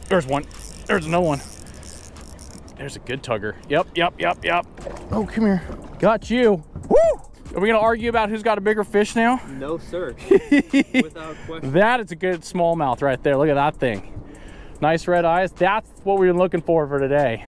There's one. There's another one. There's a good tugger. Yep. Oh, come here. Got you. Woo! Are we gonna argue about who's got a bigger fish now? No, sir. Without question. That is a good smallmouth right there. Look at that thing. Nice red eyes. That's what we were looking for today.